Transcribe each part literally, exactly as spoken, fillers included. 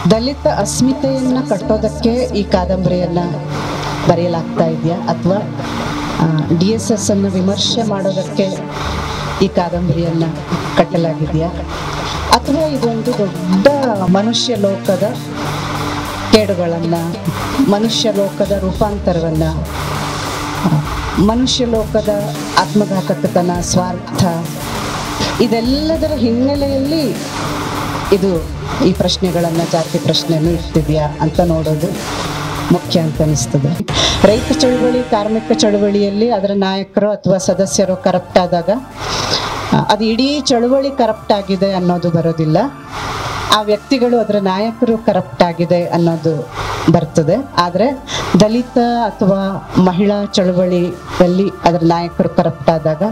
ದಲಿತ ಅಸ್ಮಿತೆಯನ್ನ ಕಟ್ಟೋದಕ್ಕೆ ಈ ಕಾದಂಬರಿಯನ್ನ ಬರೆಯಲಾಗ್ತಾ ಇದೆಯಾ ಅಥವಾ ಡಿ ಎಸ್ ಎಸ್ ಅನ್ನು ವಿಮರ್ಶೆ ಮಾಡೋದಕ್ಕೆ ಈ ಕಾದಂಬರಿಯನ್ನ ಕಟ್ಟಲಾಗಿದೆಯಾ ಅಥವಾ ಇದೊಂದು ದೊಡ್ಡ ಮನುಷ್ಯ ಲೋಕದ ಕೇಡುಗಳನ್ನ, ಮನುಷ್ಯ ಲೋಕದ ರೂಪಾಂತರವನ್ನ, ಮನುಷ್ಯ ಲೋಕದ ಆತ್ಮಘಾತಕತನ, ಸ್ವಾರ್ಥ, ಇದೆಲ್ಲದರ ಹಿನ್ನೆಲೆಯಲ್ಲಿ ಇದು ಈ ಪ್ರಶ್ನೆಗಳನ್ನು, ಜಾತಿ ಪ್ರಶ್ನೆಯನ್ನು ಇರ್ತಿದೆಯಾ ಅಂತ ನೋಡೋದು ಮುಖ್ಯ ಅಂತ ಅನಿಸ್ತದೆ. ರೈತ ಚಳುವಳಿ, ಕಾರ್ಮಿಕ ಚಳುವಳಿಯಲ್ಲಿ ಅದರ ನಾಯಕರು ಅಥವಾ ಸದಸ್ಯರು ಕರಪ್ಟ್ ಆದಾಗ ಅದು ಇಡೀ ಚಳುವಳಿ ಕರಪ್ಟ್ ಆಗಿದೆ ಅನ್ನೋದು ಬರೋದಿಲ್ಲ, ಆ ವ್ಯಕ್ತಿಗಳು ಅದರ ನಾಯಕರು ಕರಪ್ಟ್ ಆಗಿದೆ ಅನ್ನೋದು ಬರ್ತದೆ. ಆದರೆ ದಲಿತ ಅಥವಾ ಮಹಿಳಾ ಚಳುವಳಿಯಲ್ಲಿ ಅದರ ನಾಯಕರು ಕರಪ್ಟ್ ಆದಾಗ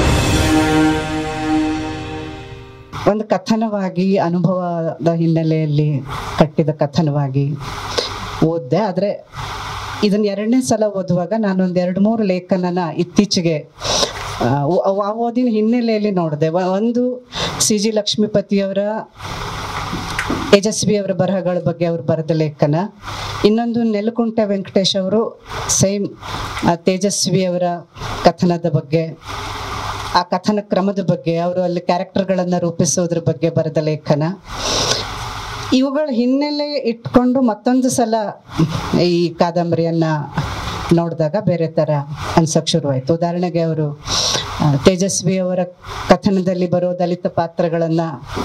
ಒಂದು ಕಥನವಾಗಿ, ಅನುಭವದ ಹಿನ್ನೆಲೆಯಲ್ಲಿ ಕಟ್ಟಿದ ಕಥನವಾಗಿ ಓದಿದೆ. ಆದರೆ ಇದನ್ನ ಎರಡನೇ ಸಲ ಓದುವಾಗ ನಾನೊಂದು ಎರಡು ಮೂರು ಲೇಖನನ ಇತ್ತೀಚೆಗೆ ಆ ಓದಿನ ಹಿನ್ನೆಲೆಯಲ್ಲಿ ನೋಡಿದೆ. ಒಂದು ಸಿ ಜಿ ಲಕ್ಷ್ಮೀಪತಿಯವರ ತೇಜಸ್ವಿಯವರ ಬರಹಗಳ ಬಗ್ಗೆ ಅವರು ಬರೆದ ಲೇಖನ, ಇನ್ನೊಂದು ನೆಲಕುಂಟೆ ವೆಂಕಟೇಶ್ ಅವರು ಸೇಮ್ ತೇಜಸ್ವಿಯವರ ಕಥನದ ಬಗ್ಗೆ, ಆ ಕಥನ ಕ್ರಮದ ಬಗ್ಗೆ, ಅವರು ಅಲ್ಲಿ ಕ್ಯಾರೆಕ್ಟರ್ಗಳನ್ನು ರೂಪಿಸೋದ್ರ ಬಗ್ಗೆ ಬರೆದ ಲೇಖನ. ಇವುಗಳ ಹಿನ್ನೆಲೆ ಇಟ್ಕೊಂಡು ಮತ್ತೊಂದು ಸಲ ಈ ಕಾದಂಬರಿಯನ್ನ ನೋಡಿದಾಗ ಬೇರೆ ಥರ ಅನ್ಸಕ್ಕೆ ಶುರುವಾಯಿತು. ಉದಾಹರಣೆಗೆ ಅವರು ತೇಜಸ್ವಿಯವರ ಕಥನದಲ್ಲಿ ಬರೋ ದಲಿತ ಪಾತ್ರಗಳನ್ನು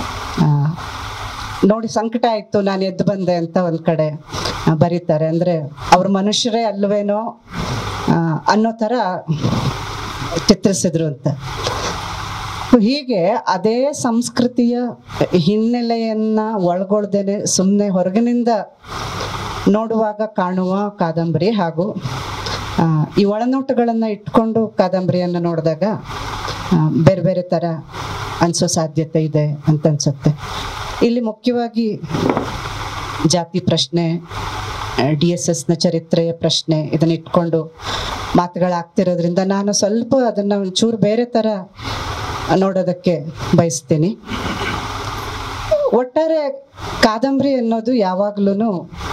ನೋಡಿ ಸಂಕಟ ಆಯಿತು, ನಾನು ಎದ್ದು ಬಂದೆ ಅಂತ ಒಂದು ಕಡೆ ಬರೀತಾರೆ. ಅಂದರೆ ಅವ್ರ ಮನುಷ್ಯರೇ ಅಲ್ವೇನೋ ಅನ್ನೋ ಥರ ಚಿತ್ರಿಸಿದ್ರು ಅಂತ. ಹೀಗೆ ಅದೇ ಸಂಸ್ಕೃತಿಯ ಹಿನ್ನೆಲೆಯನ್ನ ಒಳಗೊಳ್ದೇನೆ ಸುಮ್ಮನೆ ಹೊರಗಿನಿಂದ ನೋಡುವಾಗ ಕಾಣುವ ಕಾದಂಬರಿ ಹಾಗೂ ಈ ಒಳನೋಟಗಳನ್ನು ಇಟ್ಕೊಂಡು ಕಾದಂಬರಿಯನ್ನು ನೋಡಿದಾಗ ಬೇರೆ ಬೇರೆ ಥರ ಅನಿಸೋ ಸಾಧ್ಯತೆ ಇದೆ ಅಂತ ಅನ್ಸುತ್ತೆ. ಇಲ್ಲಿ ಮುಖ್ಯವಾಗಿ ಜಾತಿ ಪ್ರಶ್ನೆ, ಡಿ ಎಸ್ ಎಸ್ನ ಚರಿತ್ರೆಯ ಪ್ರಶ್ನೆ ಇದನ್ನ ಇಟ್ಕೊಂಡು ಮಾತುಗಳಾಗ್ತಿರೋದ್ರಿಂದ ನಾನು ಸ್ವಲ್ಪ ಅದನ್ನು ಒಂಚೂರು ಬೇರೆ ಥರ ನೋಡೋದಕ್ಕೆ ಬಯಸ್ತೀನಿ. ಒಟ್ಟಾರೆ ಕಾದಂಬರಿ ಅನ್ನೋದು ಯಾವಾಗ್ಲೂ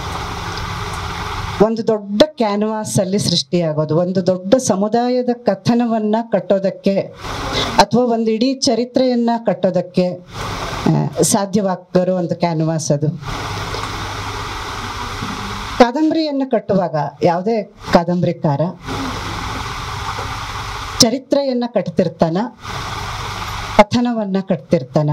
ಒಂದು ದೊಡ್ಡ ಕ್ಯಾನ್ವಾಸ್ ಅಲ್ಲಿ ಸೃಷ್ಟಿಯಾಗೋದು, ಒಂದು ದೊಡ್ಡ ಸಮುದಾಯದ ಕಥನವನ್ನ ಕಟ್ಟೋದಕ್ಕೆ ಅಥವಾ ಒಂದು ಇಡೀ ಚರಿತ್ರೆಯನ್ನ ಕಟ್ಟೋದಕ್ಕೆ ಸಾಧ್ಯವಾಗ್ತಿರೋ ಒಂದು ಕ್ಯಾನ್ವಾಸ್ ಅದು. ಕಾದಂಬರಿಯನ್ನು ಕಟ್ಟುವಾಗ ಯಾವುದೇ ಕಾದಂಬರಿಕಾರ ಚರಿತ್ರೆಯನ್ನ ಕಟ್ತಿರ್ತಾನ, ಕಥನವನ್ನ ಕಟ್ತಿರ್ತಾನ,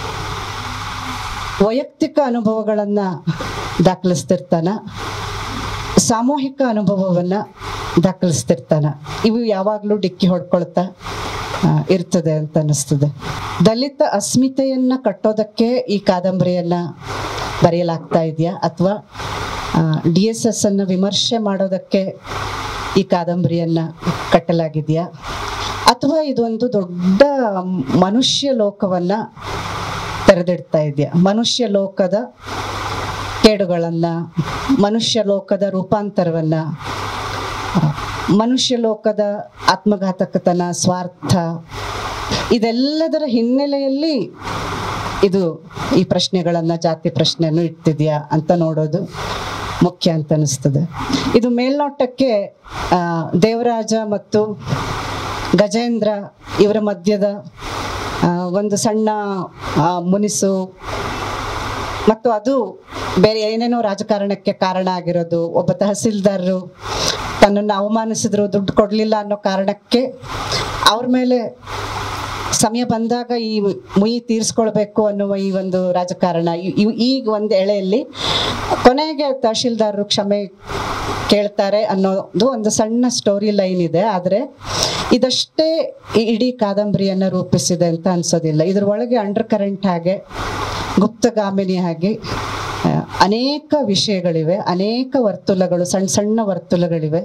ವೈಯಕ್ತಿಕ ಅನುಭವಗಳನ್ನ ದಾಖಲಿಸ್ತಿರ್ತಾನ, ಸಾಮೂಹಿಕ ಅನುಭವವನ್ನ ದಾಖಲಿಸ್ತಿರ್ತಾನ. ಇವು ಯಾವಾಗಲೂ ಡಿಕ್ಕಿ ಹೊಡ್ಕೊಳ್ತಾ ಇರ್ತದೆ ಅಂತ ಅನ್ನಿಸ್ತದೆ. ದಲಿತ ಅಸ್ಮಿತೆಯನ್ನ ಕಟ್ಟೋದಕ್ಕೆ ಈ ಕಾದಂಬರಿಯನ್ನ ಬರೆಯಲಾಗ್ತಾ ಇದೆಯಾ ಅಥವಾ ಡಿ ಎಸ್ ಎಸ್ ಅನ್ನು ವಿಮರ್ಶೆ ಮಾಡೋದಕ್ಕೆ ಈ ಕಾದಂಬರಿಯನ್ನ ಕಟ್ಟಲಾಗಿದೆಯಾ ಅಥವಾ ಇದೊಂದು ದೊಡ್ಡ ಮನುಷ್ಯ ಲೋಕವನ್ನ ತೆರೆದಿಡ್ತಾ ಇದೆಯಾ? ಮನುಷ್ಯ ಲೋಕದ ಕೇಡುಗಳನ್ನ, ಮನುಷ್ಯ ಲೋಕದ ರೂಪಾಂತರವನ್ನ, ಮನುಷ್ಯ ಲೋಕದ ಆತ್ಮಘಾತಕತನ, ಸ್ವಾರ್ಥ, ಇದೆಲ್ಲದರ ಹಿನ್ನೆಲೆಯಲ್ಲಿ ಇದು ಈ ಪ್ರಶ್ನೆಗಳನ್ನ, ಜಾತಿ ಪ್ರಶ್ನೆಯನ್ನು ಇಡ್ತಿದ್ಯಾ ಅಂತ ನೋಡೋದು ಮುಖ್ಯ ಅಂತ ಅನಿಸ್ತದೆ. ಇದು ಮೇಲ್ನೋಟಕ್ಕೆ ಆ ದೇವರಾಜ ಮತ್ತು ಗಜೇಂದ್ರ ಇವರ ಮಧ್ಯದ ಒಂದು ಸಣ್ಣ ಮುನಿಸು ಮತ್ತು ಅದು ಬೇರೆ ಏನೇನೋ ರಾಜಕಾರಣಕ್ಕೆ ಕಾರಣ ಆಗಿರೋದು, ಒಬ್ಬ ತಹಸೀಲ್ದಾರರು ತನ್ನನ್ನು ಅವಮಾನಿಸಿದ್ರು, ದುಡ್ಡು ಕೊಡಲಿಲ್ಲ ಅನ್ನೋ ಕಾರಣಕ್ಕೆ ಅವ್ರ ಮೇಲೆ ಸಮಯ ಬಂದಾಗ ಈ ಮುಯಿ ತೀರಿಸ್ಕೊಳ್ಬೇಕು ಅನ್ನುವ ಈ ಒಂದು ರಾಜಕಾರಣ, ಈಗ ಒಂದು ಎಳೆಯಲ್ಲಿ ಕೊನೆಗೆ ತಹಶೀಲ್ದಾರರು ಕ್ಷಮೆ ಕೇಳ್ತಾರೆ ಅನ್ನೋದು ಒಂದು ಸಣ್ಣ ಸ್ಟೋರಿ ಲೈನ್ ಇದೆ. ಆದರೆ ಇದಷ್ಟೇ ಇಡೀ ಕಾದಂಬರಿಯನ್ನು ರೂಪಿಸಿದೆ ಅಂತ ಅನ್ಸೋದಿಲ್ಲ. ಇದ್ರ ಒಳಗೆ ಅಂಡರ್ ಕರೆಂಟ್ ಹಾಗೆ, ಗುಪ್ತಗಾಮಿನಿ ಹಾಗೆ ಅನೇಕ ವಿಷಯಗಳಿವೆ, ಅನೇಕ ವರ್ತುಲಗಳು, ಸಣ್ಣ ಸಣ್ಣ ವರ್ತುಲಗಳಿವೆ.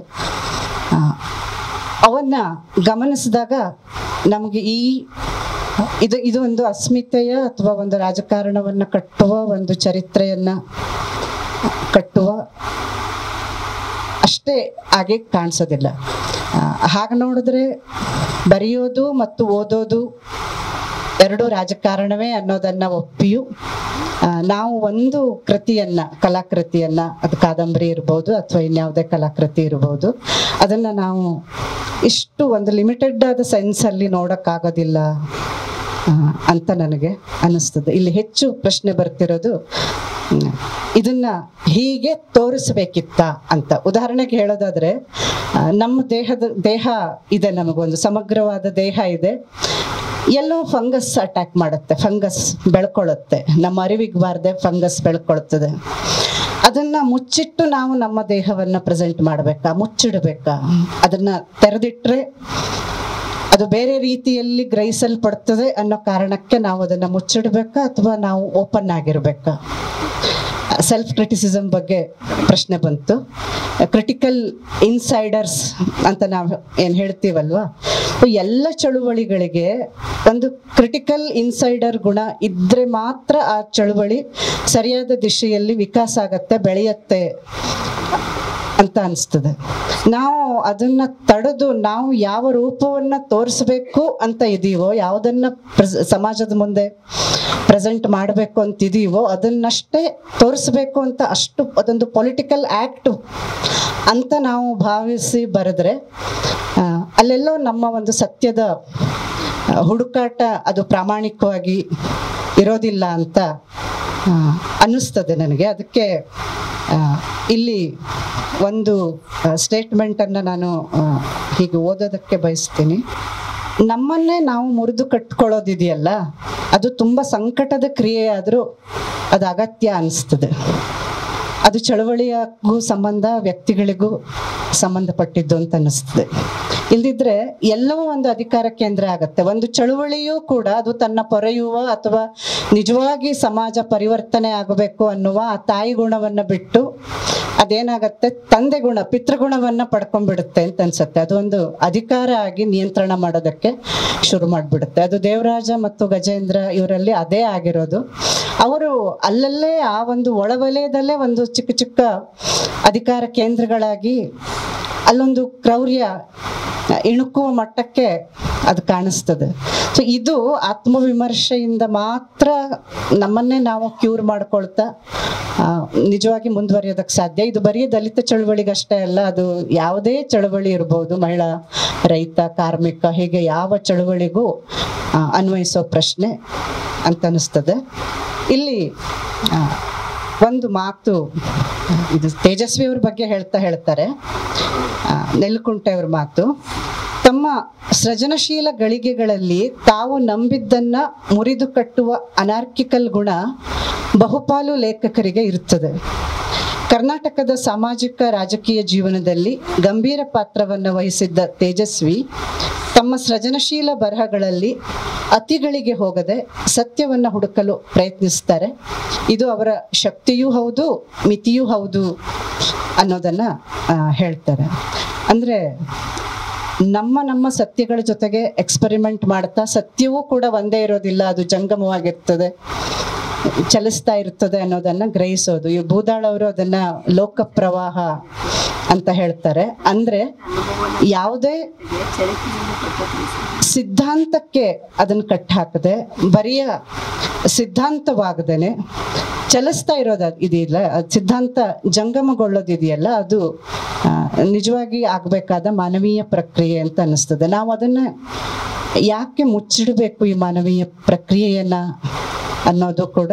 ಅವನ್ನ ಗಮನಿಸಿದಾಗ ನಮಗೆ ಈ ಇದು ಇದು ಒಂದು ಅಸ್ಮಿತೆಯ ಅಥವಾ ಒಂದು ರಾಜಕಾರಣವನ್ನು ಕಟ್ಟುವ, ಒಂದು ಚರಿತ್ರೆಯನ್ನ ಕಟ್ಟುವ ಅಷ್ಟೇ ಹಾಗೆ ಕಾಣಿಸೋದಿಲ್ಲ. ಹಾಗೆ ನೋಡಿದ್ರೆ ಬರೆಯೋದು ಮತ್ತು ಓದೋದು ಎರಡು ರಾಜಕಾರಣವೇ ಅನ್ನೋದನ್ನ ಒಪ್ಪಿಯೂ ನಾವು ಒಂದು ಕೃತಿಯನ್ನ ಕಲಾಕೃತಿಯನ್ನ, ಅದು ಕಾದಂಬರಿ ಇರ್ಬೋದು ಅಥವಾ ಇನ್ಯಾವುದೇ ಕಲಾಕೃತಿ ಇರ್ಬೋದು, ಅದನ್ನ ನಾವು ಇಷ್ಟು ಒಂದು ಲಿಮಿಟೆಡ್ ಆದ ಸೆನ್ಸಲ್ಲಿ ನೋಡೋಕ್ಕಾಗೋದಿಲ್ಲ ಅಂತ ನನಗೆ ಅನ್ನಿಸ್ತದೆ. ಇಲ್ಲಿ ಹೆಚ್ಚು ಪ್ರಶ್ನೆ ಬರ್ತಿರೋದು ಇದನ್ನ ಹೀಗೆ ತೋರಿಸ್ಬೇಕಿತ್ತ ಅಂತ. ಉದಾಹರಣೆಗೆ ಹೇಳೋದಾದ್ರೆ, ನಮ್ಮ ದೇಹದ ದೇಹ ಇದೆ, ನಮಗೊಂದು ಸಮಗ್ರವಾದ ದೇಹ ಇದೆ, ಎಲ್ಲೋ ಫಂಗಸ್ ಅಟ್ಯಾಕ್ ಮಾಡುತ್ತೆ, ಫಂಗಸ್ ಬೆಳ್ಕೊಳ್ಳುತ್ತೆ, ನಮ್ಮ ಅರಿವಿಗೆ ಬಾರದೆ ಫಂಗಸ್ ಬೆಳ್ಕೊಳ್ತದೆ. ಅದನ್ನ ಮುಚ್ಚಿಟ್ಟು ನಾವು ನಮ್ಮ ದೇಹವನ್ನ ಪ್ರೆಸೆಂಟ್ ಮಾಡ್ಬೇಕಾ, ಮುಚ್ಚಿಡ್ಬೇಕಾ? ಅದನ್ನ ತೆರೆದಿಟ್ರೆ ಅದು ಬೇರೆ ರೀತಿಯಲ್ಲಿ ಗ್ರಹಿಸಲ್ಪಡ್ತದೆ ಅನ್ನೋ ಕಾರಣಕ್ಕೆ ನಾವು ಅದನ್ನ ಮುಚ್ಚಿಡ್ಬೇಕಾ ಅಥವಾ ನಾವು ಓಪನ್ ಆಗಿರ್ಬೇಕಾ? ಸೆಲ್ಫ್ ಕ್ರಿಟಿಸಿಸಮ್ ಬಗ್ಗೆ ಪ್ರಶ್ನೆ ಬಂತು. ಕ್ರಿಟಿಕಲ್ ಇನ್ಸೈಡರ್ಸ್ ಅಂತ ನಾವು ಏನು ಹೇಳ್ತೀವಲ್ವಾ, ಎಲ್ಲ ಚಳುವಳಿಗಳಿಗೆ ಒಂದು ಕ್ರಿಟಿಕಲ್ ಇನ್ಸೈಡರ್ ಗುಣ ಇದ್ರೆ ಮಾತ್ರ ಆ ಚಳುವಳಿ ಸರಿಯಾದ ದಿಶೆಯಲ್ಲಿ ವಿಕಾಸ ಆಗತ್ತೆ, ಬೆಳೆಯತ್ತೆ ಅಂತ ಅನಿಸ್ತದೆ. ನಾವು ಅದನ್ನ ತಡೆದು ನಾವು ಯಾವ ರೂಪವನ್ನ ತೋರಿಸ್ಬೇಕು ಅಂತ ಇದೀವೋ, ಯಾವುದನ್ನ ಸಮಾಜದ ಮುಂದೆ ಪ್ರೆಸೆಂಟ್ ಮಾಡಬೇಕು ಅಂತಿದೀವೋ ಅದನ್ನಷ್ಟೇ ತೋರಿಸ್ಬೇಕು ಅಂತ, ಅಷ್ಟು ಅದೊಂದು ಪೊಲಿಟಿಕಲ್ ಆಕ್ಟ್ ಅಂತ ನಾವು ಭಾವಿಸಿ ಬರೆದ್ರೆ ಅಲ್ಲೆಲ್ಲೋ ನಮ್ಮ ಒಂದು ಸತ್ಯದ ಹುಡುಕಾಟ ಅದು ಪ್ರಾಮಾಣಿಕವಾಗಿ ಇರೋದಿಲ್ಲ ಅಂತ ಅನ್ನಿಸ್ತದೆ ನನಗೆ. ಅದಕ್ಕೆ ಇಲ್ಲಿ ಒಂದು ಸ್ಟೇಟ್ಮೆಂಟನ್ನು ನಾನು ಹೀಗೆ ಓದೋದಕ್ಕೆ ಬಯಸ್ತೀನಿ. ನಮ್ಮನ್ನೇ ನಾವು ಮುರಿದು ಕಟ್ಕೊಳ್ಳೋದಿದೆಯಲ್ಲ, ಅದು ತುಂಬ ಸಂಕಟದ ಕ್ರಿಯೆ ಆದರೂ ಅದು ಅಗತ್ಯ ಅನಿಸ್ತದೆ. ಅದು ಚಳವಳಿಯಾಗೂ ಸಂಬಂಧ, ವ್ಯಕ್ತಿಗಳಿಗೂ ಸಂಬಂಧಪಟ್ಟಿದ್ದು ಅಂತ ಅನ್ನಿಸ್ತದೆ. ಇಲ್ದಿದ್ರೆ ಎಲ್ಲವೂ ಒಂದು ಅಧಿಕಾರ ಕೇಂದ್ರ ಆಗತ್ತೆ. ಒಂದು ಚಳುವಳಿಯೂ ಕೂಡ ಅದು ತನ್ನ ಪೊರೆಯುವ ಅಥವಾ ನಿಜವಾಗಿ ಸಮಾಜ ಪರಿವರ್ತನೆ ಆಗಬೇಕು ಅನ್ನುವ ಆ ತಾಯಿ ಗುಣವನ್ನ ಬಿಟ್ಟು ಅದೇನಾಗತ್ತೆ, ತಂದೆ ಗುಣ, ಪಿತೃಗುಣವನ್ನ ಪಡ್ಕೊಂಡ್ಬಿಡುತ್ತೆ ಅಂತ ಅನ್ಸುತ್ತೆ. ಅದು ಒಂದು ಅಧಿಕಾರ ಆಗಿ ನಿಯಂತ್ರಣ ಮಾಡೋದಕ್ಕೆ ಶುರು ಮಾಡಿಬಿಡುತ್ತೆ. ಅದು ದೇವರಾಜ ಮತ್ತು ಗಜೇಂದ್ರ ಇವರಲ್ಲಿ ಅದೇ ಆಗಿರೋದು. ಅವರು ಅಲ್ಲಲ್ಲೇ ಆ ಒಂದು ಒಳವಲಯದಲ್ಲೇ ಒಂದು ಚಿಕ್ಕ ಚಿಕ್ಕ ಅಧಿಕಾರ ಕೇಂದ್ರಗಳಾಗಿ ಅಲ್ಲೊಂದು ಕ್ರೌರ್ಯ ಇಣುಕುವ ಮಟ್ಟಕ್ಕೆ ಅದು ಕಾಣಿಸ್ತದೆ. ಸೊ ಇದು ಆತ್ಮವಿಮರ್ಶೆಯಿಂದ ಮಾತ್ರ ನಮ್ಮನ್ನೇ ನಾವು ಕ್ಯೂರ್ ಮಾಡ್ಕೊಳ್ತಾ ನಿಜವಾಗಿ ಮುಂದುವರಿಯೋದಕ್ಕೆ ಸಾಧ್ಯ. ಇದು ಬರೀ ದಲಿತ ಚಳವಳಿಗಷ್ಟೇ ಅಲ್ಲ, ಅದು ಯಾವುದೇ ಚಳವಳಿ ಇರ್ಬೋದು, ಮಹಿಳಾ, ರೈತ, ಕಾರ್ಮಿಕ, ಹೀಗೆ ಯಾವ ಚಳವಳಿಗೂ ಅನ್ವಯಿಸೋ ಪ್ರಶ್ನೆ ಅಂತ ಅನಿಸ್ತದೆ. ಇಲ್ಲಿ ಒಂದು ಮಾತು, ಇದು ತೇಜಸ್ವಿ ಅವ್ರ ಬಗ್ಗೆ ಹೇಳ್ತಾ ಹೇಳ್ತಾರೆ, ನೆಲಕುಂಟೆ ಅವ್ರ ಮಾತು, ತಮ್ಮ ಸೃಜನಶೀಲ ಗಳಿಗೆಗಳಲ್ಲಿ ತಾವು ನಂಬಿದ್ದನ್ನ ಮುರಿದು ಕಟ್ಟುವ ಅನಾರ್ಕಿಕಲ್ ಗುಣ ಬಹುಪಾಲು ಲೇಖಕರಿಗೆ ಇರುತ್ತದೆ. ಕರ್ನಾಟಕದ ಸಾಮಾಜಿಕ ರಾಜಕೀಯ ಜೀವನದಲ್ಲಿ ಗಂಭೀರ ಪಾತ್ರವನ್ನು ವಹಿಸಿದ್ದ ತೇಜಸ್ವಿ ತಮ್ಮ ಸೃಜನಶೀಲ ಬರಹಗಳಲ್ಲಿ ಅತಿಗಳಿಗೆ ಹೋಗದೆ ಸತ್ಯವನ್ನು ಹುಡುಕಲು ಪ್ರಯತ್ನಿಸ್ತಾರೆ. ಇದು ಅವರ ಶಕ್ತಿಯೂ ಹೌದು, ಮಿತಿಯೂ ಹೌದು ಅನ್ನೋದನ್ನ ಹೇಳ್ತಾರೆ. ಅಂದ್ರೆ ನಮ್ಮ ನಮ್ಮ ಸತ್ಯಗಳ ಜೊತೆಗೆ ಎಕ್ಸ್ಪೆರಿಮೆಂಟ್ ಮಾಡ್ತಾ, ಸತ್ಯವೂ ಕೂಡ ಒಂದೇ ಇರೋದಿಲ್ಲ, ಅದು ಜಂಗಮವಾಗಿರ್ತದೆ, ಚಲಿಸ್ತಾ ಇರ್ತದೆ ಅನ್ನೋದನ್ನ ಗ್ರಹಿಸೋದು. ಈ ಬೂದಾಳ್ ಅವರು ಅದನ್ನ ಲೋಕ ಪ್ರವಾಹ ಅಂತ ಹೇಳ್ತಾರೆ. ಅಂದ್ರೆ ಯಾವುದೇ ಸಿದ್ಧಾಂತಕ್ಕೆ ಅದನ್ನ ಕಟ್ಟಿ ಹಾಕದೆ, ಬರಿಯ ಸಿದ್ಧಾಂತವಾಗದೇನೆ ಚಲಿಸ್ತಾ ಇರೋದು ಇದೆಯಲ್ಲ, ಸಿದ್ಧಾಂತ ಜಂಗಮಗೊಳ್ಳೋದಿದೆಯಲ್ಲ, ಅದು ನಿಜವಾಗಿ ಆಗಬೇಕಾದ ಮಾನವೀಯ ಪ್ರಕ್ರಿಯೆ ಅಂತ ಅನ್ನಿಸ್ತದೆ. ನಾವು ಅದನ್ನ ಯಾಕೆ ಮುಚ್ಚಿಡಬೇಕು ಈ ಮಾನವೀಯ ಪ್ರಕ್ರಿಯೆಯನ್ನ ಅನ್ನೋದು ಕೂಡ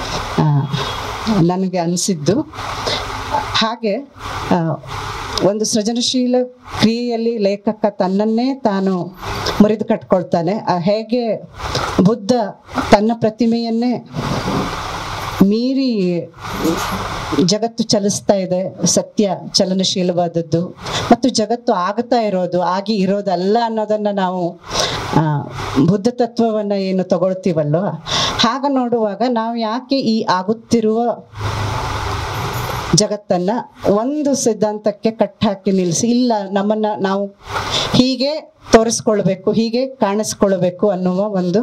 ನನಗೆ ಅನಿಸಿದ್ದು. ಹಾಗೆ ಒಂದು ಸೃಜನಶೀಲ ಕ್ರಿಯೆಯಲ್ಲಿ ಲೇಖಕ ತನ್ನನ್ನೇ ತಾನು ಮುರಿದು ಕಟ್ಕೊಳ್ತಾನೆ. ಹೇಗೆ ಬುದ್ಧ ತನ್ನ ಪ್ರತಿಮೆಯನ್ನೇ ಮೀರಿ ಜಗತ್ತು ಚಲಿಸ್ತಾ ಇದೆ, ಸತ್ಯ ಚಲನಶೀಲವಾದದ್ದು, ಮತ್ತು ಜಗತ್ತು ಆಗ್ತಾ ಇರೋದು, ಆಗಿ ಇರೋದಲ್ಲ ಅನ್ನೋದನ್ನ ನಾವು ಬುದ್ಧ ತತ್ವವನ್ನ ಏನು ತಗೊಳ್ತೀವಲ್ಲೋ, ಹಾಗ ನೋಡುವಾಗ ನಾವು ಯಾಕೆ ಈ ಆಗುತ್ತಿರುವ ಜಗತ್ತನ್ನ ಒಂದು ಸಿದ್ಧಾಂತಕ್ಕೆ ಕಟ್ಟಾಕಿ ನಿಲ್ಲಿಸಿ, ಇಲ್ಲ ನಮ್ಮನ್ನ ನಾವು ಹೀಗೆ ತೋರಿಸ್ಕೊಳ್ಬೇಕು, ಹೀಗೆ ಕಾಣಿಸ್ಕೊಳ್ಬೇಕು ಅನ್ನುವ ಒಂದು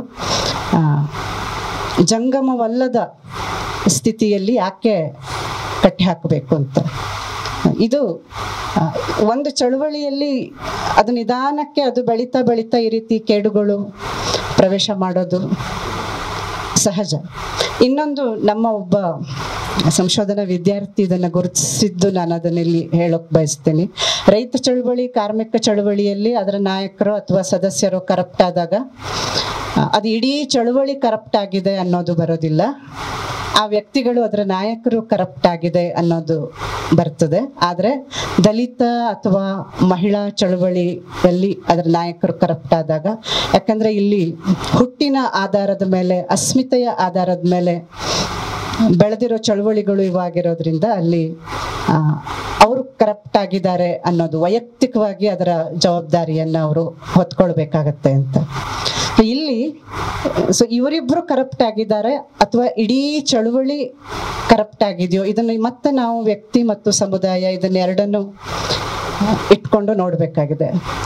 ಜಂಗಮವಲ್ಲದ ಸ್ಥಿತಿಯಲ್ಲಿ ಯಾಕೆ ಕಟ್ಟಿ ಹಾಕಬೇಕು ಅಂತ. ಇದು ಒಂದು ಚಳುವಳಿಯಲ್ಲಿ ಅದು ನಿಧಾನಕ್ಕೆ ಅದು ಬೆಳೀತಾ ಬೆಳೀತಾ ಈ ರೀತಿ ಕೇಡುಗಳು ಪ್ರವೇಶ ಮಾಡೋದು ಸಹಜ. ಇನ್ನೊಂದು ನಮ್ಮ ಒಬ್ಬ ಸಂಶೋಧನಾ ವಿದ್ಯಾರ್ಥಿ ಇದನ್ನು ಗುರುತಿಸಿದ್ದು ನಾನು ಅದನ್ನಲ್ಲಿ ಹೇಳೋಕೆ ಬಯಸ್ತೇನೆ. ರೈತ ಚಳುವಳಿ, ಕಾರ್ಮಿಕ ಚಳುವಳಿಯಲ್ಲಿ ಅದರ ನಾಯಕರು ಅಥವಾ ಸದಸ್ಯರು ಕರಪ್ಟ್ ಆದಾಗ ಅದು ಇಡೀ ಚಳುವಳಿ ಕರಪ್ಟ್ ಆಗಿದೆ ಅನ್ನೋದು ಬರೋದಿಲ್ಲ, ಆ ವ್ಯಕ್ತಿಗಳು ಅದರ ನಾಯಕರು ಕರಪ್ಟ್ ಆಗಿದೆ ಅನ್ನೋದು ಬರ್ತದೆ. ಆದರೆ ದಲಿತ ಅಥವಾ ಮಹಿಳಾ ಚಳುವಳಿಯಲ್ಲಿ ಅದರ ನಾಯಕರು ಕರಪ್ಟ್ ಆದಾಗ, ಯಾಕಂದ್ರೆ ಇಲ್ಲಿ ಹುಟ್ಟಿನ ಆಧಾರದ ಮೇಲೆ, ಅಸ್ಮಿತೆಯ ಆಧಾರದ ಮೇಲೆ ಬೆಳೆದಿರೋ ಚಳುವಳಿಗಳು ಇವಾಗಿರೋದ್ರಿಂದ ಅಲ್ಲಿ ಅವರು ಕರಪ್ಟ್ ಆಗಿದ್ದಾರೆ ಅನ್ನೋದು ವೈಯಕ್ತಿಕವಾಗಿ ಅದರ ಜವಾಬ್ದಾರಿಯನ್ನು ಅವರು ಹೊತ್ಕೊಳ್ಬೇಕಾಗತ್ತೆ ಅಂತ. ಇಲ್ಲಿ ಸೊ ಇವರಿಬ್ರು ಕರಪ್ಟ್ ಆಗಿದ್ದಾರೆ ಅಥವಾ ಇಡೀ ಚಳುವಳಿ ಕರಪ್ಟ್ ಆಗಿದೆಯೋ, ಇದನ್ನು ಮತ್ತೆ ನಾವು ವ್ಯಕ್ತಿ ಮತ್ತು ಸಮುದಾಯ ಇದನ್ನೆರಡನ್ನು ಇಟ್ಕೊಂಡು ನೋಡಬೇಕಾಗಿದೆ.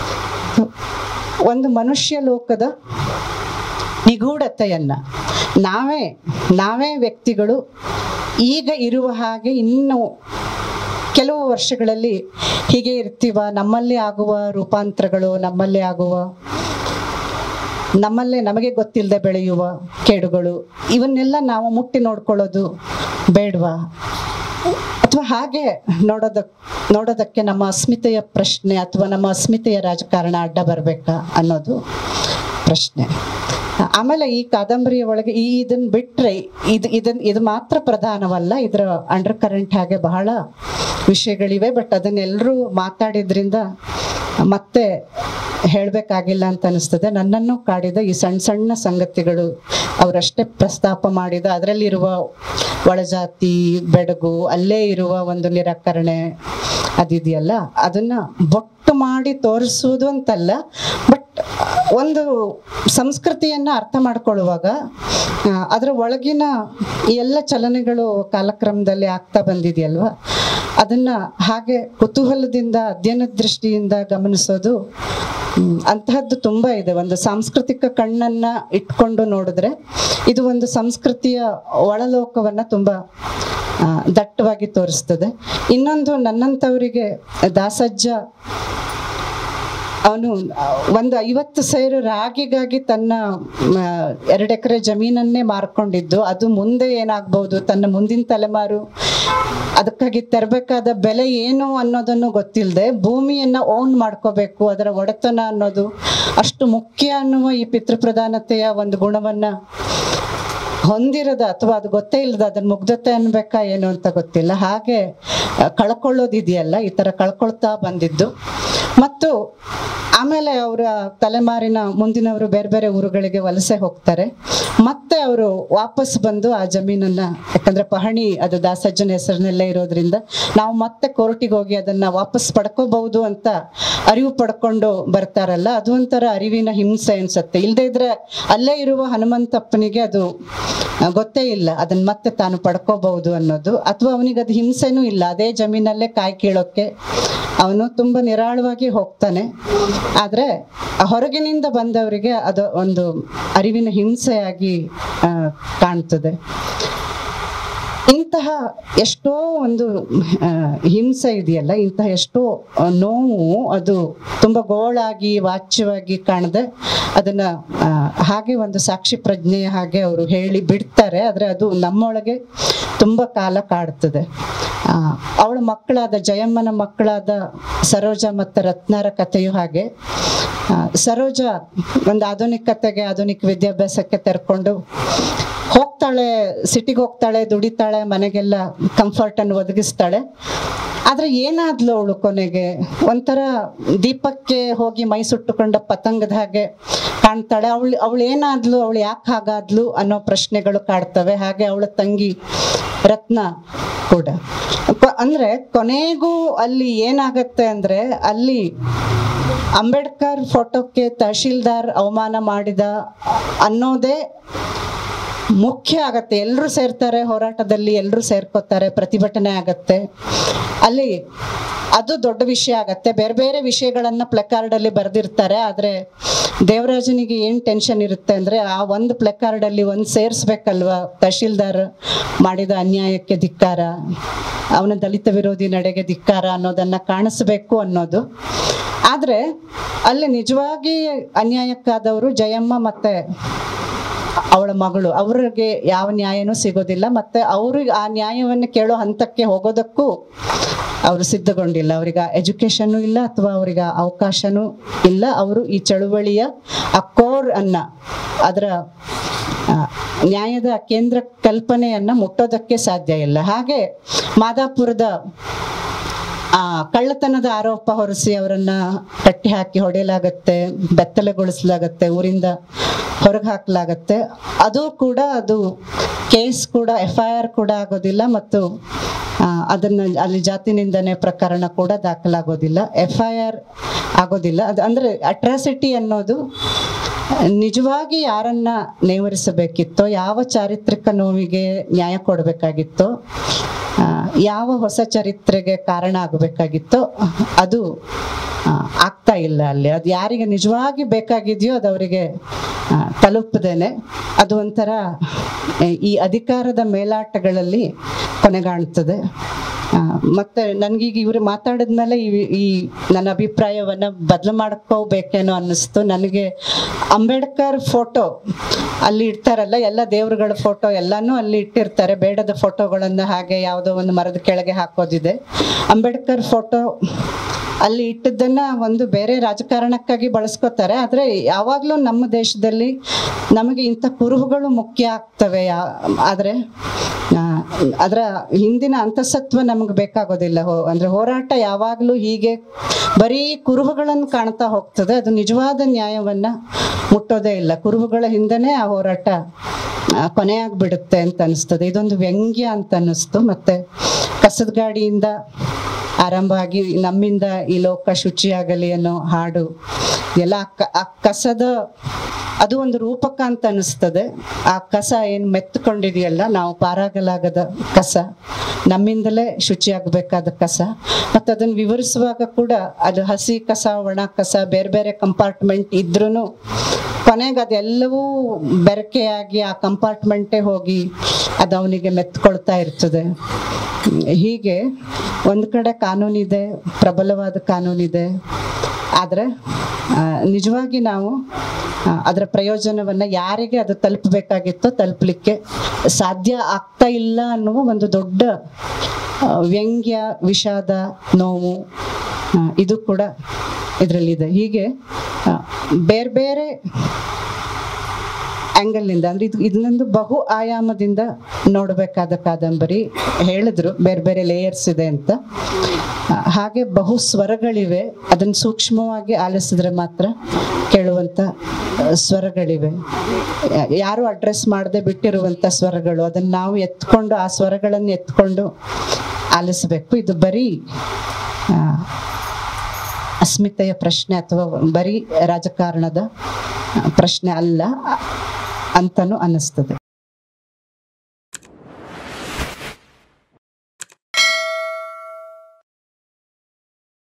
ಒಂದು ಮನುಷ್ಯ ಲೋಕದ ನಿಗೂಢತೆಯನ್ನ ನಾವೇ ನಾವೇ ವ್ಯಕ್ತಿಗಳು ಈಗ ಇರುವ ಹಾಗೆ ಇನ್ನು ಕೆಲವು ವರ್ಷಗಳಲ್ಲಿ ಹೀಗೆ ಇರ್ತೀವ, ನಮ್ಮಲ್ಲಿ ಆಗುವ ರೂಪಾಂತರಗಳು, ನಮ್ಮಲ್ಲಿ ಆಗುವ ನಮ್ಮಲ್ಲೇ ನಮಗೆ ಗೊತ್ತಿಲ್ಲದೆ ಬೆಳೆಯುವ ಕೇಡುಗಳು, ಇವನ್ನೆಲ್ಲ ನಾವು ಮುಟ್ಟಿ ನೋಡ್ಕೊಳ್ಳೋದು ಬೇಡವಾ? ಅಥವಾ ಹಾಗೆ ನೋಡೋದ ನೋಡೋದಕ್ಕೆ ನಮ್ಮ ಅಸ್ಮಿತೆಯ ಪ್ರಶ್ನೆ ಅಥವಾ ನಮ್ಮ ಅಸ್ಮಿತೆಯ ರಾಜಕಾರಣ ಅಡ್ಡ ಬರಬೇಕಾ ಅನ್ನೋದು ಪ್ರಶ್ನೆ. ಆಮೇಲೆ ಈ ಕಾದಂಬರಿಯ ಒಳಗೆ ಈ ಇದನ್ನ ಬಿಟ್ರೆ ಇದು ಇದನ್ ಇದು ಮಾತ್ರ ಪ್ರಧಾನವಲ್ಲ, ಇದರ ಅಂಡರ್ ಕರೆಂಟ್ ಹಾಗೆ ಬಹಳ ವಿಷಯಗಳಿವೆ. ಬಟ್ ಅದನ್ನೆಲ್ಲರೂ ಮಾತಾಡಿದ್ರಿಂದ ಮತ್ತೆ ಹೇಳಬೇಕಾಗಿಲ್ಲ ಅಂತ ಅನಿಸ್ತದೆ. ನನ್ನನ್ನು ಕಾಡಿದ ಈ ಸಣ್ಣ ಸಣ್ಣ ಸಂಗತಿಗಳು ಅವರಷ್ಟೇ ಪ್ರಸ್ತಾಪ ಮಾಡಿದ ಅದರಲ್ಲಿರುವ ಒಳಜಾತಿ ಬೆಡಗು, ಅಲ್ಲೇ ಇರುವ ಒಂದು ನಿರಾಕರಣೆ ಅದಿದೆಯಲ್ಲ, ಅದನ್ನ ಬೊಟ್ಟು ಮಾಡಿ ತೋರಿಸುವುದು ಅಂತಲ್ಲ, ಬಟ್ ಒಂದು ಸಂಸ್ಕೃತಿಯನ್ನ ಅರ್ಥ ಮಾಡ್ಕೊಳ್ಳುವಾಗ ಅದರ ಒಳಗಿನ ಈ ಎಲ್ಲ ಚಲನೆಗಳು ಕಾಲಕ್ರಮದಲ್ಲಿ ಆಗ್ತಾ ಬಂದಿದೆಯಲ್ವಾ, ಅದನ್ನ ಹಾಗೆ ಕುತೂಹಲದಿಂದ ಅಧ್ಯಯನ ದೃಷ್ಟಿಯಿಂದ ಗಮನಿಸೋದು ಅಂತಹದ್ದು ತುಂಬಾ ಇದೆ. ಒಂದು ಸಾಂಸ್ಕೃತಿಕ ಕಣ್ಣನ್ನ ಇಟ್ಕೊಂಡು ನೋಡಿದ್ರೆ ಇದು ಒಂದು ಸಂಸ್ಕೃತಿಯ ಒಳಲೋಕವನ್ನ ತುಂಬಾ ದಟ್ಟವಾಗಿ ತೋರಿಸ್ತದೆ. ಇನ್ನೊಂದು, ನನ್ನಂಥವರಿಗೆ ದಾಸಜ್ಜ ಅವನು ಒಂದು ಐವತ್ತು ಸೇರು ರಾಗಿಗಾಗಿ ತನ್ನ ಎರಡು ಎಕರೆ ಜಮೀನನ್ನೇ ಮಾರ್ಕೊಂಡಿದ್ದು, ಅದು ಮುಂದೆ ಏನಾಗ್ಬೋದು, ತನ್ನ ಮುಂದಿನ ತಲೆಮಾರು ಅದಕ್ಕಾಗಿ ತರಬೇಕಾದ ಬೆಲೆ ಏನು ಅನ್ನೋದನ್ನು ಗೊತ್ತಿಲ್ಲದೆ ಭೂಮಿಯನ್ನ ಓನ್ ಮಾಡ್ಕೋಬೇಕು, ಅದರ ಒಡೆತನ ಅನ್ನೋದು ಅಷ್ಟು ಮುಖ್ಯ ಅನ್ನುವ ಈ ಪಿತೃಪ್ರಧಾನತೆಯ ಒಂದು ಗುಣವನ್ನ ಹೊಂದಿರದ ಅಥವಾ ಅದು ಗೊತ್ತೇ ಇಲ್ಲದ ಅದನ್ನ ಮುಗ್ಧತೆ ಅನ್ಬೇಕಾ ಏನು ಅಂತ ಗೊತ್ತಿಲ್ಲ, ಹಾಗೆ ಕಳ್ಕೊಳ್ಳೋದಿದೆಯಲ್ಲ, ಈ ತರ ಕಳ್ಕೊಳ್ತಾ ಬಂದಿದ್ದು. ಮತ್ತು ಆಮೇಲೆ ಅವರ ತಲೆಮಾರಿನ ಮುಂದಿನವರು ಬೇರೆ ಬೇರೆ ಊರುಗಳಿಗೆ ವಲಸೆ ಹೋಗ್ತಾರೆ, ಮತ್ತೆ ಅವರು ವಾಪಸ್ ಬಂದು ಆ ಜಮೀನನ್ನ, ಯಾಕಂದ್ರೆ ಪಹಣಿ ಅದು ದಾಸಜ್ಜನ ಹೆಸರಿನಲ್ಲೇ ಇರೋದ್ರಿಂದ ನಾವು ಮತ್ತೆ ಕೋರ್ಟಿಗೆ ಹೋಗಿ ಅದನ್ನ ವಾಪಸ್ ಪಡ್ಕೋಬಹುದು ಅಂತ ಅರಿವು ಪಡ್ಕೊಂಡು ಬರ್ತಾರಲ್ಲ, ಅದು ಒಂಥರ ಅರಿವಿನ ಹಿಂಸೆ ಅನ್ಸತ್ತೆ. ಇಲ್ಲದೆ ಇದ್ರೆ ಅಲ್ಲೇ ಇರುವ ಹನುಮಂತಪ್ಪನಿಗೆ ಅದು ಗೊತ್ತೇ ಇಲ್ಲ ಅದನ್ನ ಮತ್ತೆ ತಾನು ಪಡ್ಕೋಬಹುದು ಅನ್ನೋದು, ಅಥವಾ ಅವನಿಗೆ ಅದು ಹಿಂಸೆನೂ ಇಲ್ಲ, ಅದೇ ಜಮೀನಲ್ಲೇ ಕಾಯಿ ಕೀಳೋಕೆ ಅವನು ತುಂಬಾ ನಿರಾಳವಾಗಿ ಹೋಗ್ತಾನೆ. ಆದ್ರೆ ಹೊರಗಿನಿಂದ ಬಂದವರಿಗೆ ಅದು ಒಂದು ಅರಿವಿನ ಹಿಂಸೆಯಾಗಿ ಕಾಣ್ತದೆ. ಇಂತಹ ಎಷ್ಟೋ ಒಂದು ಹಿಂಸೆ ಇದೆಯಲ್ಲ, ಇಂತಹ ಎಷ್ಟೋ ನೋವು ಅದು ತುಂಬಾ ಗೋಳಾಗಿ ವಾಚ್ಯವಾಗಿ ಕಾಣದೆ ಅದನ್ನ ಹಾಗೆ ಒಂದು ಸಾಕ್ಷಿ ಪ್ರಜ್ಞೆಯ ಹಾಗೆ ಅವರು ಹೇಳಿ ಬಿಡ್ತಾರೆ. ಆದ್ರೆ ಅದು ನಮ್ಮೊಳಗೆ ತುಂಬಾ ಕಾಲ ಕಾಡ್ತದೆ. ಆ ಅವಳ ಮಕ್ಕಳಾದ ಜಯಮ್ಮನ ಮಕ್ಕಳಾದ ಸರೋಜ ಮತ್ತು ರತ್ನಾರ ಕಥೆಯು ಹಾಗೆ. ಸರೋಜ ಒಂದು ಆಧುನಿಕತೆಗೆ ಆಧುನಿಕ ವಿದ್ಯಾಭ್ಯಾಸಕ್ಕೆ ತೆರ್ಕೊಂಡು ಹೋಗ್ತಾಳೆ, ಸಿಟಿಗೆ ಹೋಗ್ತಾಳೆ, ದುಡಿತಾಳೆ, ಮನೆಗೆಲ್ಲ ಕಂಫರ್ಟ್ ಅನ್ನು ಒದಗಿಸ್ತಾಳೆ. ಆದ್ರೆ ಏನಾದ್ಲು ಅವಳು ಕೊನೆಗೆ ಒಂಥರ ದೀಪಕ್ಕೆ ಹೋಗಿ ಮೈ ಸುಟ್ಟುಕೊಂಡ ಪತಂಗದ ಹಾಗೆ ಕಾಣ್ತಾಳೆ. ಅವಳು ಅವಳು ಏನಾದ್ಲು, ಅವಳು ಯಾಕೆ ಹಾಗಾದ್ಲು ಅನ್ನೋ ಪ್ರಶ್ನೆಗಳು ಕಾಡ್ತವೆ. ಹಾಗೆ ಅವಳ ತಂಗಿ ರತ್ನ ಕೂಡ. ಅಂದ್ರೆ ಕೊನೆಗೂ ಅಲ್ಲಿ ಏನಾಗತ್ತೆ ಅಂದ್ರೆ, ಅಲ್ಲಿ ಅಂಬೇಡ್ಕರ್ ಫೋಟೋಕ್ಕೆ ತಹಶೀಲ್ದಾರ್ ಅವಮಾನ ಮಾಡಿದ ಅನ್ನೋದೇ ಮುಖ್ಯ ಆಗತ್ತೆ. ಎಲ್ಲರೂ ಸೇರ್ತಾರೆ ಹೋರಾಟದಲ್ಲಿ, ಎಲ್ಲರೂ ಸೇರ್ಕೋತಾರೆ, ಪ್ರತಿಭಟನೆ ಆಗತ್ತೆ, ಅಲ್ಲಿ ಅದು ದೊಡ್ಡ ವಿಷಯ ಆಗತ್ತೆ. ಬೇರೆ ಬೇರೆ ವಿಷಯಗಳನ್ನ ಪ್ಲೆಕಾರ್ಡ್ ಅಲ್ಲಿ ಬರೆದಿರ್ತಾರೆ. ಆದ್ರೆ ದೇವರಾಜನಿಗೆ ಏನ್ ಟೆನ್ಷನ್ ಇರುತ್ತೆ ಅಂದ್ರೆ, ಆ ಒಂದು ಪ್ಲೆಕಾರ್ಡ್ ಅಲ್ಲಿ ಒಂದ್ ಸೇರ್ಸ್ಬೇಕಲ್ವಾ, ತಹಶೀಲ್ದಾರ್ ಮಾಡಿದ ಅನ್ಯಾಯಕ್ಕೆ ಧಿಕ್ಕಾರ, ಅವನ ದಲಿತ ವಿರೋಧಿ ನಡೆಗೆ ಧಿಕ್ಕಾರ ಅನ್ನೋದನ್ನ ಕಾಣಿಸ್ಬೇಕು ಅನ್ನೋದು. ಆದ್ರೆ ಅಲ್ಲಿ ನಿಜವಾಗಿ ಅನ್ಯಾಯಕ್ಕಾದವರು ಜಯಮ್ಮ ಮತ್ತೆ ಅವಳ ಮಗಳು, ಅವ್ರಿಗೆ ಯಾವ ನ್ಯಾಯನೂ ಸಿಗೋದಿಲ್ಲ, ಮತ್ತೆ ಅವ್ರಿಗೆ ಆ ನ್ಯಾಯವನ್ನು ಕೇಳೋ ಹಂತಕ್ಕೆ ಹೋಗೋದಕ್ಕೂ ಅವರು ಸಿದ್ಧಗೊಂಡಿಲ್ಲ. ಅವ್ರಿಗೆ ಎಜುಕೇಶನ್ ಇಲ್ಲ ಅಥವಾ ಅವ್ರಿಗೆ ಅವಕಾಶನೂ ಇಲ್ಲ. ಅವರು ಈ ಚಳುವಳಿಯ ಆ ಕೋರ್ ಅನ್ನ, ಅದರ ನ್ಯಾಯದ ಕೇಂದ್ರ ಕಲ್ಪನೆಯನ್ನ ಮುಟ್ಟೋದಕ್ಕೆ ಸಾಧ್ಯ ಇಲ್ಲ. ಹಾಗೆ ಮಾದಾಪುರದ ಆ ಕಳ್ಳತನದ ಆರೋಪ ಹೊರಿಸಿ ಅವರನ್ನ ಕಟ್ಟಿ ಹಾಕಿ ಹೊಡೆಯಲಾಗತ್ತೆ, ಬೆತ್ತಲೆಗೊಳಿಸಲಾಗತ್ತೆ, ಊರಿಂದ ಹೊರಗೆ ಹಾಕಲಾಗತ್ತೆ. ಅದು ಕೂಡ ಅದು ಕೇಸ್ ಕೂಡ ಎಫ್ ಐ ಆರ್ ಕೂಡ ಆಗೋದಿಲ್ಲ, ಮತ್ತು ಅದನ್ನ ಅಲ್ಲಿ ಜಾತಿ ನಿಂದನೆ ಪ್ರಕರಣ ಕೂಡ ದಾಖಲಾಗೋದಿಲ್ಲ, ಎಫ್ ಐ ಆರ್ ಆಗೋದಿಲ್ಲ. ಅದು ಅಂದ್ರೆ ಅಟ್ರಾಸಿಟಿ ಅನ್ನೋದು ನಿಜವಾಗಿ ಯಾರನ್ನ ನೇವರಿಸಬೇಕಿತ್ತೋ, ಯಾವ ಚಾರಿತ್ರಿಕ ನೋವಿಗೆ ನ್ಯಾಯ ಕೊಡಬೇಕಾಗಿತ್ತೋ, ಯಾವ ಹೊಸ ಚರಿತ್ರೆಗೆ ಕಾರಣ ಆಗಬೇಕಾಗಿತ್ತೋ ಅದು ಆಗ್ತಾ ಇಲ್ಲ ಅಲ್ಲಿ. ಅದು ಯಾರಿಗೆ ನಿಜವಾಗಿ ಬೇಕಾಗಿದೆಯೋ ಅದು ಅವರಿಗೆ ತಲುಪದೇನೆ ಅದು ಒಂಥರ ಈ ಅಧಿಕಾರದ ಮೇಲಾಟಗಳಲ್ಲಿ ಕೊನೆಗಾಣ್ತದೆ. ಮತ್ತೆ ನನ್ಗೀಗ ಇವ್ರು ಮಾತಾಡಿದ್ಮೇಲೆ ಈ ಈ ನನ್ನ ಅಭಿಪ್ರಾಯವನ್ನ ಬದಲು ಮಾಡ್ಕೋಬೇಕೇನೋ ಅನ್ನಿಸ್ತು ನನಗೆ. ಅಂಬೇಡ್ಕರ್ ಫೋಟೋ ಅಲ್ಲಿ ಇಡ್ತಾರಲ್ಲ, ಎಲ್ಲ ದೇವರುಗಳ ಫೋಟೋ ಎಲ್ಲಾನು ಅಲ್ಲಿ ಇಟ್ಟಿರ್ತಾರೆ, ಬೇಡದ ಫೋಟೋಗಳನ್ನ ಹಾಗೆ ಯಾವುದೋ ಒಂದು ಮರದ ಕೆಳಗೆ ಹಾಕೋದಿದೆ. ಅಂಬೇಡ್ಕರ್ ಫೋಟೋ ಅಲ್ಲಿ ಇಟ್ಟದನ್ನ ಒಂದು ಬೇರೆ ರಾಜಕಾರಣಕ್ಕಾಗಿ ಬಳಸ್ಕೋತಾರೆ, ಆದ್ರೆ ಯಾವಾಗ್ಲೂ ನಮ್ಮ ದೇಶದಲ್ಲಿ ನಮಗೆ ಇಂಥ ಕುರುಹುಗಳು ಮುಖ್ಯ ಆಗ್ತವೆ. ಆದ್ರೆ ಅದರ ಹಿಂದಿನ ಅಂತಸತ್ವ ನಮಗೆ ಬೇಕಾಗೋದಿಲ್ಲ. ಹೋ ಅಂದ್ರೆ ಹೋರಾಟ ಯಾವಾಗ್ಲೂ ಹೀಗೆ ಬರೀ ಕುರುಹುಗಳನ್ನು ಕಾಣ್ತಾ ಹೋಗ್ತದೆ, ಅದು ನಿಜವಾದ ನ್ಯಾಯವನ್ನ ಮುಟ್ಟೋದೇ ಇಲ್ಲ. ಕುರುಹುಗಳ ಹಿಂದೆನೆ ಆ ಹೋರಾಟ ಕೊನೆಯಾಗ್ಬಿಡುತ್ತೆ ಅಂತ ಅನಿಸ್ತದೆ. ಇದೊಂದು ವ್ಯಂಗ್ಯ ಅಂತ ಅನ್ನಿಸ್ತು. ಮತ್ತೆ ಕಸದ ಗಾಡಿಯಿಂದ ಆರಂಭ ಆಗಿ ನಮ್ಮಿಂದ ಈ ಲೋಕ ಶುಚಿಯಾಗಲಿ ಅನ್ನೋ ಹಾಡು ಎಲ್ಲ ಆ ಕಸದ ಅದು ಒಂದು ರೂಪಕ ಅಂತ ಅನಿಸ್ತದೆ. ಆ ಕಸ ಏನು ಮೆತ್ತುಕೊಂಡಿದೆಯಲ್ಲ, ನಾವು ಪಾರಾಗಲಾಗದ ಕಸ, ನಮ್ಮಿಂದಲೇ ಶುಚಿಯಾಗಬೇಕಾದ ಕಸ. ಮತ್ತು ಅದನ್ನು ವಿವರಿಸುವಾಗ ಕೂಡ ಅದು ಹಸಿ ಕಸ, ಒಣ ಕಸ, ಬೇರೆ ಬೇರೆ ಕಂಪಾರ್ಟ್ಮೆಂಟ್ ಇದ್ರೂ ಕೊನೆಗೆ ಅದೆಲ್ಲವೂ ಬೆರಕೆಯಾಗಿ ಆ ಕಂಪಾರ್ಟ್ಮೆಂಟೇ ಹೋಗಿ ಅದು ಅವನಿಗೆ ಮೆತ್ಕೊಳ್ತಾ ಇರ್ತದೆ. ಹೀಗೆ ಒಂದು ಕಡೆ ಕಾನೂನಿದೆ, ಪ್ರಬಲವಾದ ಕಾನೂನಿದೆ, ಆದರೆ ನಿಜವಾಗಿ ನಾವು ಅದರ ಪ್ರಯೋಜನವನ್ನ ಯಾರಿಗೆ ಅದು ತಲುಪಬೇಕಾಗಿತ್ತೋ ತಲುಪಲಿಕ್ಕೆ ಸಾಧ್ಯ ಆಗ್ತಾ ಇಲ್ಲ ಅನ್ನುವ ಒಂದು ದೊಡ್ಡ ವ್ಯಂಗ್ಯ, ವಿಷಾದ, ನೋವು ಇದು ಕೂಡ ಇದರಲ್ಲಿದೆ. ಹೀಗೆ ಬೇರೆ ಬೇರೆ ಆ್ಯಂಗಲ್ನಿಂದ ಅಂದ್ರೆ ಇದು ಇದನ್ನೊಂದು ಬಹು ಆಯಾಮದಿಂದ ನೋಡಬೇಕಾದ ಕಾದಂಬರಿ. ಹೇಳಿದ್ರು ಬೇರೆ ಬೇರೆ ಲೇಯರ್ಸ್ ಇದೆ ಅಂತ. ಹಾಗೆ ಬಹು ಸ್ವರಗಳಿವೆ, ಅದನ್ನು ಸೂಕ್ಷ್ಮವಾಗಿ ಆಲಿಸಿದ್ರೆ ಮಾತ್ರ ಕೇಳುವಂಥ ಸ್ವರಗಳಿವೆ. ಯಾರು ಅಡ್ರೆಸ್ ಮಾಡದೆ ಬಿಟ್ಟಿರುವಂಥ ಸ್ವರಗಳು, ಅದನ್ನು ನಾವು ಎತ್ಕೊಂಡು ಆ ಸ್ವರಗಳನ್ನು ಎತ್ಕೊಂಡು ಆಲಿಸಬೇಕು. ಇದು ಬರೀ ಅಸ್ಮಿತೆಯ ಪ್ರಶ್ನೆ ಅಥವಾ ಬರೀ ರಾಜಕಾರಣದ ಪ್ರಶ್ನೆ ಅಲ್ಲ ಅಂತನೂ ಅನ್ನಿಸ್ತದೆ.